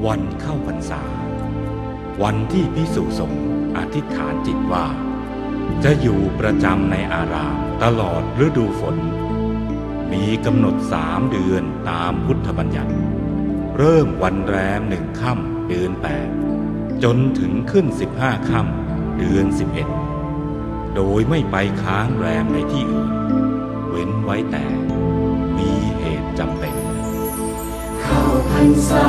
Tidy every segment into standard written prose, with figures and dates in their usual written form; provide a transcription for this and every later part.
วันเข้าพรรษาวันที่ภิกษุสงฆ์อธิษฐานจิตว่าจะอยู่ประจำในอารามตลอดฤดูฝนมีกำหนด3 เดือนตามพุทธบัญญัติเริ่มวันแรม1 ค่ำเดือน8จนถึงขึ้น15 ค่ำเดือน11โดยไม่ไปค้างแรมในที่อื่นเว้นไว้แต่มีเหตุจำเป็นเข้าพรรษา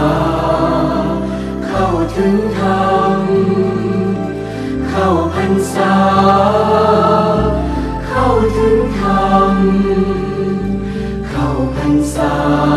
เข้าถึงธรรมเข้าพรรษาเข้าถึงธรรมเข้าพรรษา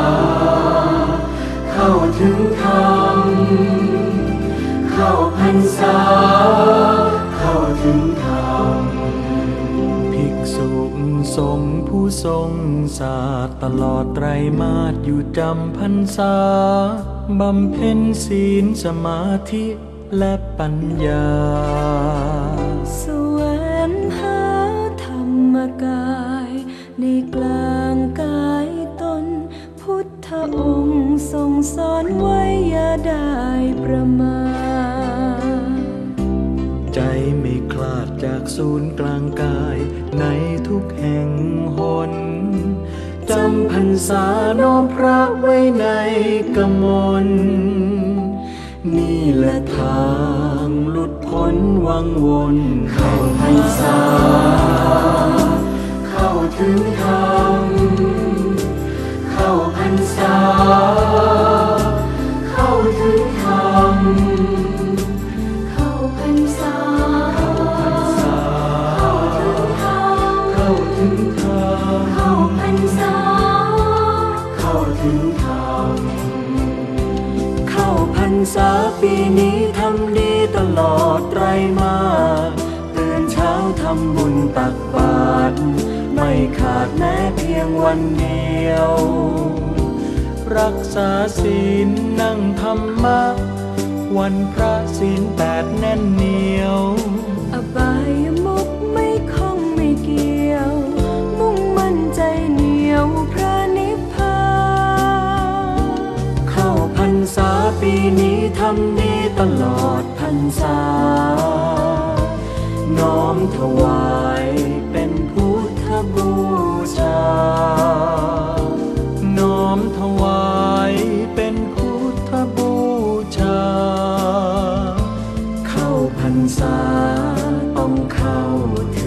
เข้าถึงธรรมเข้าพรรษาเข้าถึงธรรมภิกษุสงฆ์ผู้ทรงศาสตร์ตลอดไตรมาสอยู่จำพรรษาบำเพ็ญศีลสมาธิและปัญญาแสวงหาธรรมกายในกลางกายตนพุทธองค์ทรงสอนไว้อย่าได้ประมาทใจไม่คลาดจากศูนย์กลางกายในทุกแห่งหนจำพรรษาน้อมพระไว้ในกมลนี่แหละทางหลุดพ้นวังวนเข้าพรรษาเข้าถึงธรรมเข้าพรรษาเข้าถึงธรรมเข้าพรรษาเข้าถึงธรรมเข้าพรรษาเข้าถึงธรรมเข้าพรรษาปีนี้ทำดีตลอดไตรมาสตื่นเช้าทำบุญตักบาตรไม่ขาดแม้เพียงวันเดียวรักษาศีลนั่งธรรมะวันพระศีล8แน่นเหนียวอบายมุขไม่คล้องไม่เกี่ยวมุ่งมั่นใจเหนียวพระนิพพานเข้าพรรษาปีนี้ทำดีตลอดพรรษาน้อมถวายเป็นพุทธบูชาน้อมถวายเป็นพุทธบูชาเข้าพรรษาต้องเข้าถึง